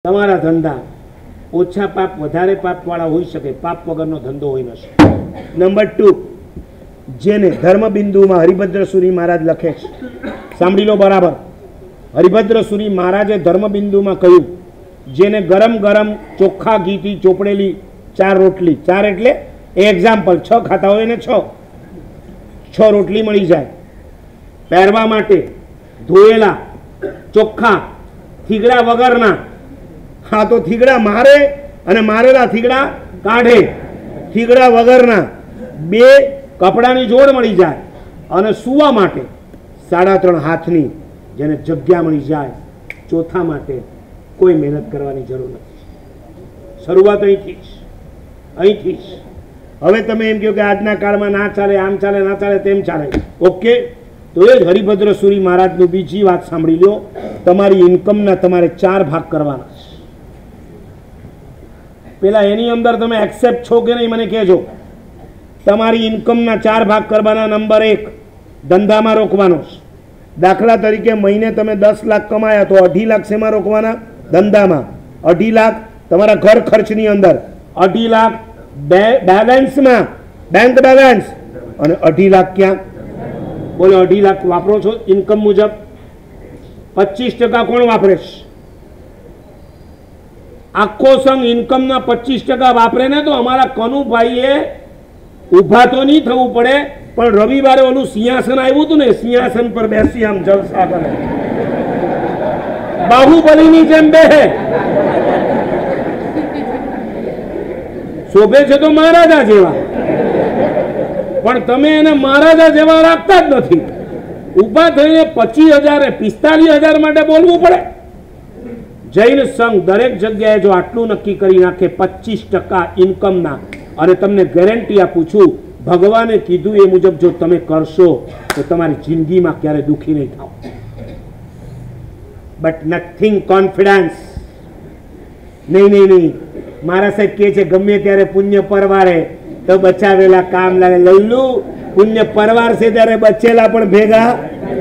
તમારા ધંધા ઓછા પાપ વધારે પાપવાળા હોઈ શકે, પાપ વગરનો ધંધો હોઈ ન શકે. નંબર 2, જેને ધર્મબિંદુમાં હરિભદ્ર સુરી મહારાજ લખે છે, સાંભળી લો બરાબર. હરિભદ્ર સુરી મહારાજે ધર્મબિંદુમાં કહ્યું, જેને ગરમ ગરમ ચોખ્ખા ઘીથી ચોપડેલી 4 રોટલી, 4 એટલે એક્ઝામ્પલ 6 ખાતા હોય ને 6 રોટલી મળી જાય, પહેરવા માટે ધોયેલા ચોખ્ખા થીગડા વગરના, હા તો થીગડા મારે અને મારેલા થીગડા કાઢે, થીગડા વગરના 2 કપડાની જોડ મળી જાય, અને સૂવા માટે 3.5 હાથની જેને જગ્યા મળી જાય. ચોથા માટે કોઈ મહેનત કરવાની જરૂર નથી. શરૂઆત અહીંથી જ. હવે તમે એમ કહો કે આજના કાળમાં ના ચાલે, આમ ચાલે, ના ચાલે, તેમ ચાલે. ઓકે, તો એ જ હરિભદ્ર સુરી મહારાજની બીજી વાત સાંભળી લો. તમારી ઇન્કમના તમારે 4 ભાગ કરવાના છે. પેલા એની અંદર તમે એક્સેપ્ટ છો કે નહીં મને કહેજો. તમારી ઇન્કમના 4 ભાગ કરવાના. નંબર 1, ધંધામાં રોકવાનો છે. દાખલા તરીકે મહિને તમે 10 લાખ કમાયા તો 2.5 લાખ શેમાં રોકવાના? ધંધામાં. 2.5 લાખ તમારા ઘર ખર્ચની અંદર, 2.5 લાખ બેલેન્સમાં, બેંક બેલેન્સ, અને 2.5 લાખ ક્યાં? બોલો, 2.5 લાખ વાપરો છો ઇન્કમ મુજબ? 25% કોણ વાપરે છે? આખો સંઘ ઇન્કમના 25% વાપરે ને તો અમારા કનુભાઈએ ઊભા તો નહીં થવું પડે, પણ રવિવારે ઓલું સિંહાસન આવ્યું હતું ને, સિંહાસન પર બેસી આમ જલસા કરે, બાહુબલીની જેમ બેહે. શોભે છે તો મહારાજા જેવા, પણ તમે એને મહારાજા જેવા રાખતા જ નથી. ઊભા થઈને 25,000 45,000 માટે બોલવું પડે. જૈન સંઘ દરેક જગ્યાએ જો આટલું નક્કી કરી નાખે 25% ઇન્કમના, અને તમને ગેરંટી આપું છું, ભગવાને કીધું એ મુજબ જો તમે કરશો તો તમારી જિંદગીમાં ક્યારે દુઃખી નહીં થાવ. But nothing confidence. નહીં, મારા સાહેબ કહે છે ગમે ત્યારે પુણ્ય પરવારે તો બચાવેલા કામ લાગે. લલ્લુ, પુણ્ય પરવાર છે ત્યારે બચેલા પણ ભેગા.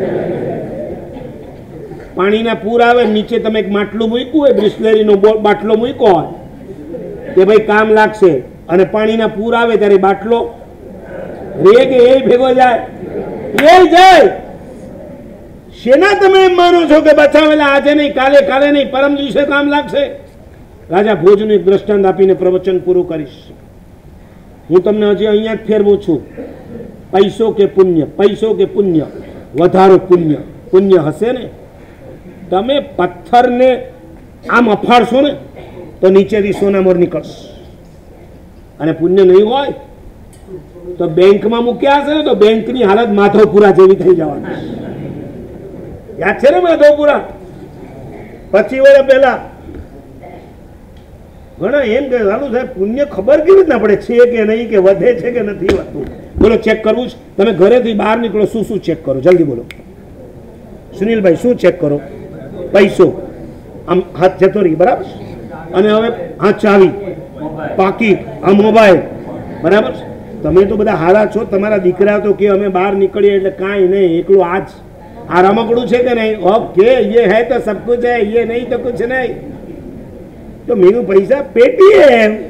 પાણીના પૂર આવે, નીચે તમે એક માટલું મૂક્યું હોય, બ્રિસ્લેરીનો બાટલો મૂક્યો હોય કે ભાઈ કામ લાગશે, અને પાણીના પૂર આવે ત્યારે બાટલો રે કે એ ભેગો જાય? એ જાય. શેના તમે એમ માનો છો કે બચાવેલા આજે નહીં, કાલે નહીં, પરમ દિવસે કામ લાગશે? રાજા ભોજનું એક દ્રષ્ટાંત આપીને પ્રવચન પૂરું કરીશ. હું તમને હજી અહીંયા જ ફેરવું છું. પૈસો કે પુણ્ય? વધારો પુણ્ય હશે ને. તમે પથ્થરને આમ અફાડશો ને તો નીચેથી સોનામોર નીકળશે, અને પુણ્ય નહીં હોય તો બેંકમાં મૂક્યા હશે ને તો બેંકની હાલત માધવપુરા જેવી થઈ જવાની. યાદ છે ને માધવપુરા? 25 વર્ષ પહેલા ઘણા એમ કે લાલુ સાહેબ પુણ્ય ખબર કેવી રીતના પડે છે કે નહીં, કે વધે છે કે નથી વધતું? બોલો, ચેક કરવું છે? તમે ઘરેથી બહાર નીકળો, શું ચેક કરો? જલ્દી બોલો સુનિલભાઈ, શું ચેક કરો? પૈસો આમ હાથ જતો રહી, બરાબર, અને હવે આ ચાવી, પાકીટ, આ મોબાઈલ, બરાબર. તમે તો બધા હારા છો. તમારા દીકરા તો કે અમે બહાર નીકળીએ એટલે કાંઈ નહીં, એકલું આ રમકડું છે કે નહીં? ઓકે, ये है तो सब कुछ है, ये नहीं तो कुछ नहीं. तो मेनू पैसा पेटी है.